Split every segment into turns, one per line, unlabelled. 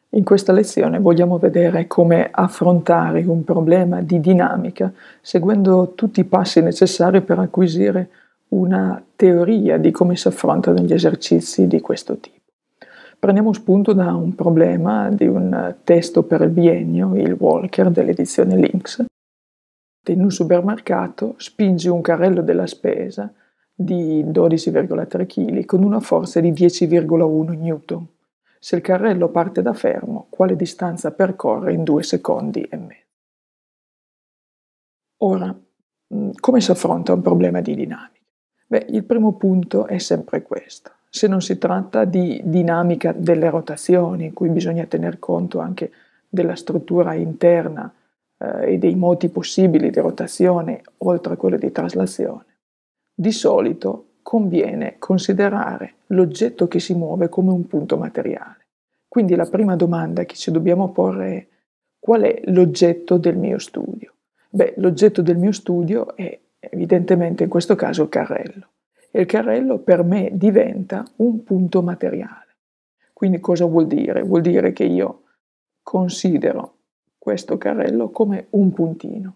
In questa lezione vogliamo vedere come affrontare un problema di dinamica seguendo tutti i passi necessari per acquisire una teoria di come si affrontano gli esercizi di questo tipo. Prendiamo spunto da un problema di un testo per il biennio, il Walker dell'edizione Lynx. In un supermercato spingi un carrello della spesa di 12,3 kg con una forza di 10,1 Newton. Se il carrello parte da fermo, quale distanza percorre in 2 secondi e mezzo? Ora, come si affronta un problema di dinamica? Beh, il primo punto è sempre questo. Se non si tratta di dinamica delle rotazioni, in cui bisogna tener conto anche della struttura interna e dei modi possibili di rotazione, oltre a quello di traslazione, di solito conviene considerare l'oggetto che si muove come un punto materiale. Quindi la prima domanda che ci dobbiamo porre è: qual è l'oggetto del mio studio? Beh, l'oggetto del mio studio è evidentemente in questo caso il carrello. E il carrello per me diventa un punto materiale. Quindi cosa vuol dire? Vuol dire che io considero questo carrello come un puntino,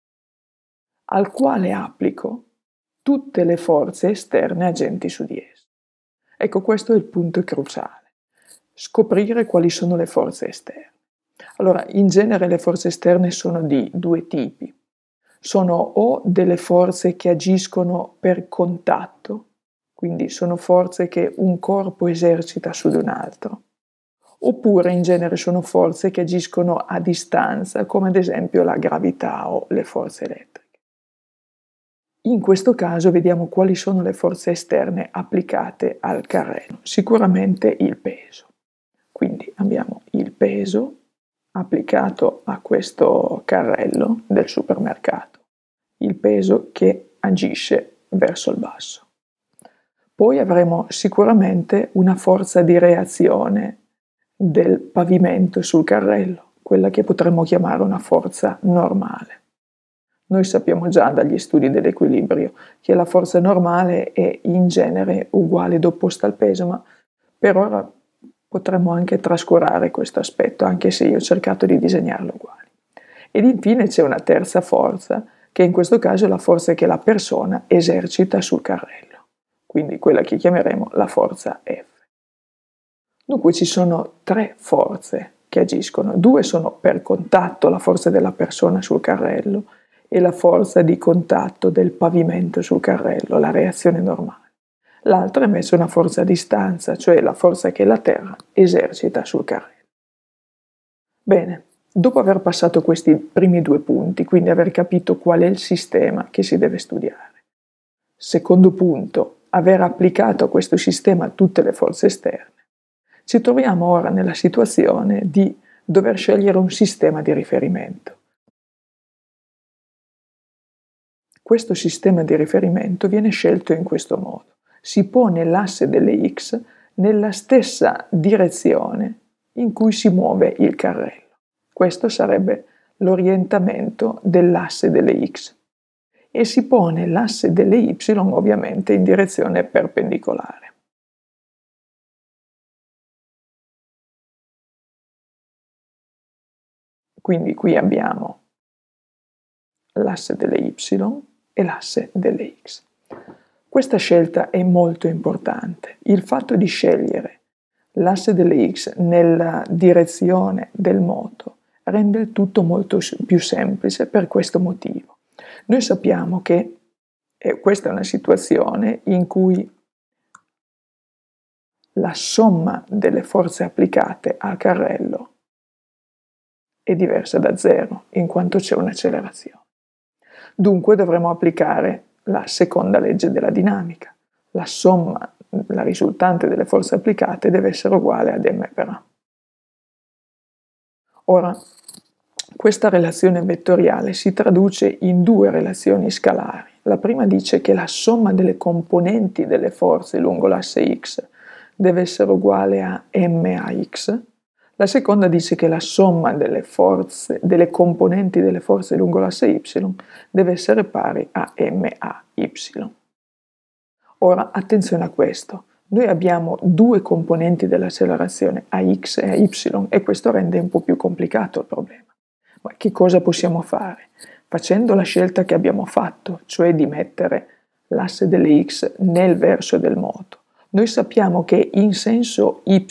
al quale applico tutte le forze esterne agenti su di esso. Ecco, questo è il punto cruciale. Scoprire quali sono le forze esterne. Allora, in genere le forze esterne sono di due tipi. Sono o delle forze che agiscono per contatto, quindi sono forze che un corpo esercita su di un altro, oppure in genere sono forze che agiscono a distanza, come ad esempio la gravità o le forze elettriche. In questo caso vediamo quali sono le forze esterne applicate al carrello. Sicuramente il peso. Quindi abbiamo il peso applicato a questo carrello del supermercato, il peso che agisce verso il basso. Poi avremo sicuramente una forza di reazione del pavimento sul carrello, quella che potremmo chiamare una forza normale. Noi sappiamo già dagli studi dell'equilibrio che la forza normale è in genere uguale ed opposta al peso, ma per ora potremmo anche trascurare questo aspetto, anche se io ho cercato di disegnarlo uguale. Ed infine c'è una terza forza, che in questo caso è la forza che la persona esercita sul carrello, quindi quella che chiameremo la forza F. Dunque ci sono tre forze che agiscono. Due sono per contatto, la forza della persona sul carrello, e la forza di contatto del pavimento sul carrello, la reazione normale. L'altra invece è una forza a distanza, cioè la forza che la Terra esercita sul carrello. Bene, dopo aver passato questi primi due punti, quindi aver capito qual è il sistema che si deve studiare. Secondo punto, aver applicato a questo sistema tutte le forze esterne. Ci troviamo ora nella situazione di dover scegliere un sistema di riferimento. Questo sistema di riferimento viene scelto in questo modo. Si pone l'asse delle X nella stessa direzione in cui si muove il carrello. Questo sarebbe l'orientamento dell'asse delle X. E si pone l'asse delle Y ovviamente in direzione perpendicolare. Quindi qui abbiamo l'asse delle Y e l'asse delle X. Questa scelta è molto importante. Il fatto di scegliere l'asse delle X nella direzione del moto rende il tutto molto più semplice per questo motivo. Noi sappiamo che questa è una situazione in cui la somma delle forze applicate al carrello è diversa da zero, in quanto c'è un'accelerazione. Dunque dovremo applicare la seconda legge della dinamica. La somma, la risultante delle forze applicate deve essere uguale ad m per a. Ora, questa relazione vettoriale si traduce in due relazioni scalari. La prima dice che la somma delle componenti delle forze lungo l'asse x deve essere uguale a mAx. La seconda dice che la somma delle componenti delle forze lungo l'asse y deve essere pari a MAY. Ora, attenzione a questo. Noi abbiamo due componenti dell'accelerazione, ax e ay, e questo rende un po' più complicato il problema. Ma che cosa possiamo fare? Facendo la scelta che abbiamo fatto, cioè di mettere l'asse delle x nel verso del moto, noi sappiamo che in senso y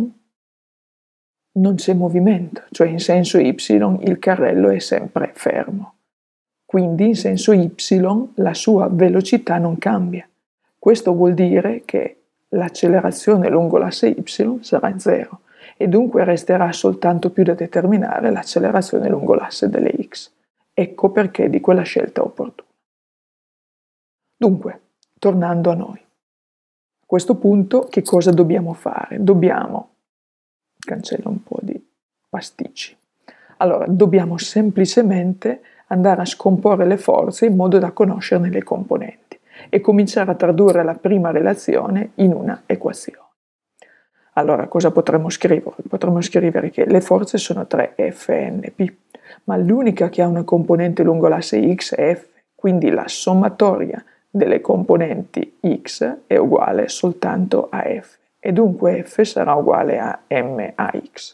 non c'è movimento, cioè in senso y il carrello è sempre fermo. Quindi in senso y la sua velocità non cambia. Questo vuol dire che l'accelerazione lungo l'asse y sarà 0 e dunque resterà soltanto più da determinare l'accelerazione lungo l'asse delle x. Ecco perché di quella scelta opportuna. Dunque, tornando a noi. A questo punto che cosa dobbiamo fare? Cancello un po' di pasticci. Allora, dobbiamo semplicemente andare a scomporre le forze in modo da conoscerne le componenti e cominciare a tradurre la prima relazione in una equazione. Allora, cosa potremmo scrivere? Potremmo scrivere che le forze sono 3 FNP, ma l'unica che ha una componente lungo l'asse x è F, quindi la sommatoria delle componenti x è uguale soltanto a F, e dunque F sarà uguale a mAx.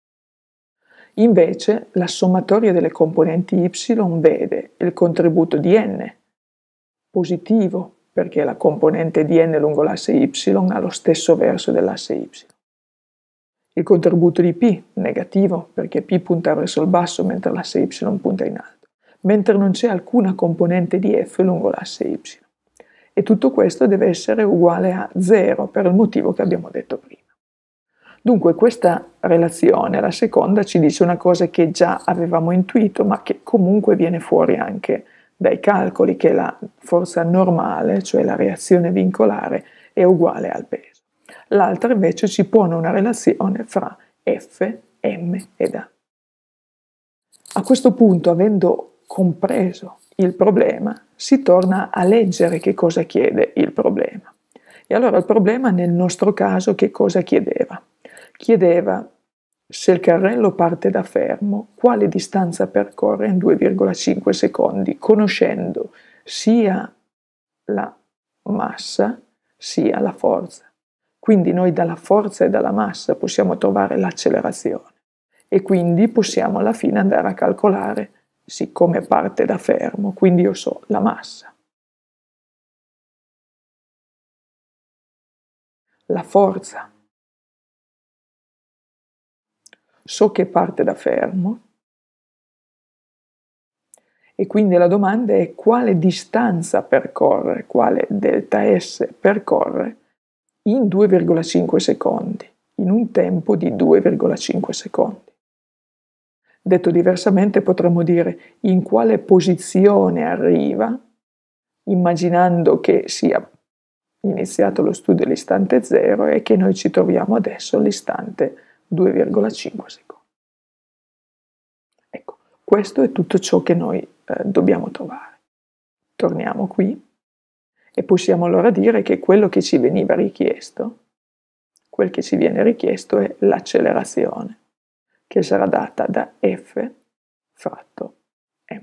Invece la sommatoria delle componenti y vede il contributo di n positivo, perché la componente di n lungo l'asse y ha lo stesso verso dell'asse y. Il contributo di p negativo, perché p punta verso il basso mentre l'asse y punta in alto, mentre non c'è alcuna componente di f lungo l'asse y. E tutto questo deve essere uguale a 0 per il motivo che abbiamo detto prima. Dunque questa relazione, la seconda, ci dice una cosa che già avevamo intuito, ma che comunque viene fuori anche dai calcoli, che la forza normale, cioè la reazione vincolare, è uguale al peso. L'altra invece ci pone una relazione fra F, M ed A. A questo punto, avendo compreso il problema, si torna a leggere che cosa chiede il problema. E allora il problema nel nostro caso che cosa chiedeva? Chiedeva se il carrello parte da fermo, quale distanza percorre in 2,5 secondi, conoscendo sia la massa sia la forza. Quindi noi dalla forza e dalla massa possiamo trovare l'accelerazione e quindi possiamo alla fine andare a calcolare, siccome parte da fermo, quindi io so la massa, la forza, so che parte da fermo e quindi la domanda è quale distanza percorre, quale delta S percorre in 2,5 secondi, in un tempo di 2,5 secondi. Detto diversamente potremmo dire in quale posizione arriva, immaginando che sia iniziato lo studio all'istante 0 e che noi ci troviamo adesso all'istante 2,5 secondi. Ecco, questo è tutto ciò che noi dobbiamo trovare. Torniamo qui e possiamo allora dire che quello che ci veniva richiesto, quel che ci viene richiesto è l'accelerazione, che sarà data da F fratto M.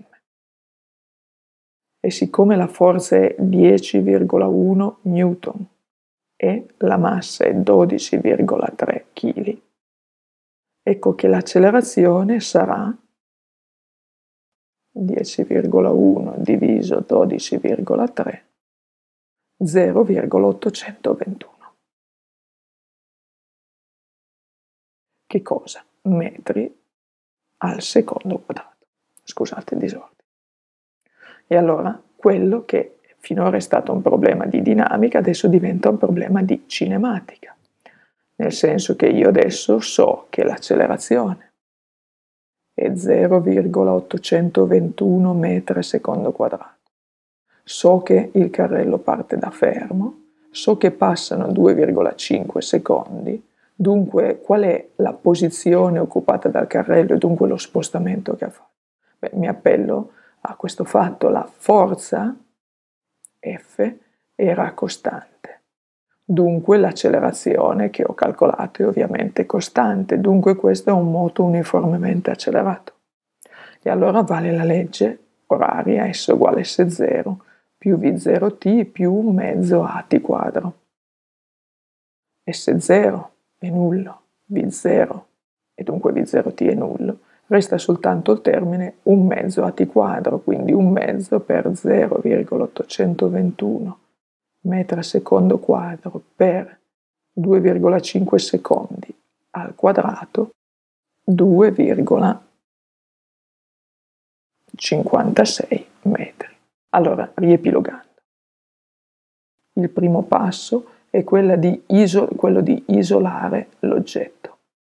E siccome la forza è 10,1 Newton e la massa è 12,3 kg, ecco che l'accelerazione sarà 10,1 diviso 12,3, 0,821. Che cosa? Metri al secondo quadrato. Scusate il disordine. E allora quello che finora è stato un problema di dinamica adesso diventa un problema di cinematica, nel senso che io adesso so che l'accelerazione è 0,821 metri al secondo quadrato. So che il carrello parte da fermo, so che passano 2,5 secondi, dunque qual è la posizione occupata dal carrello e dunque lo spostamento che ha fatto? Beh, mi appello a questo fatto, la forza F era costante, dunque l'accelerazione che ho calcolato è ovviamente costante, dunque questo è un moto uniformemente accelerato. E allora vale la legge oraria S uguale S0 più V0t più un mezzo at quadro. S0 è nullo, V0 e dunque V0t è nullo, resta soltanto il termine 1 mezzo a t quadro, quindi 1 mezzo per 0,821 metri al secondo quadro per 2,5 secondi al quadrato, 2,56 metri. Allora, riepilogando. Il primo passo è quello di isolare l'oggetto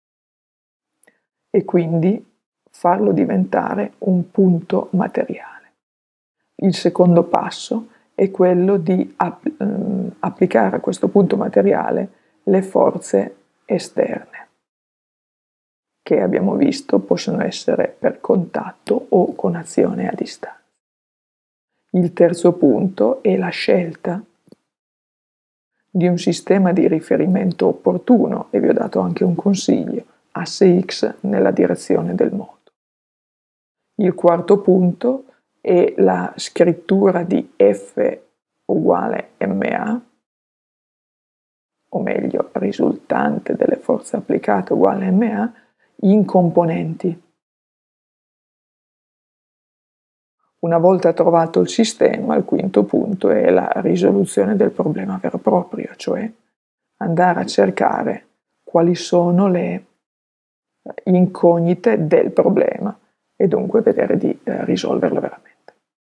e quindi farlo diventare un punto materiale. Il secondo passo è quello di applicare a questo punto materiale le forze esterne, che abbiamo visto possono essere per contatto o con azione a distanza. Il terzo punto è la scelta di un sistema di riferimento opportuno, e vi ho dato anche un consiglio, asse X nella direzione del moto. Il quarto punto è la scrittura di F uguale ma, o meglio, risultante delle forze applicate uguale ma, in componenti. Una volta trovato il sistema, il quinto punto è la risoluzione del problema vero e proprio, cioè andare a cercare quali sono le incognite del problema e dunque vedere di risolverlo veramente.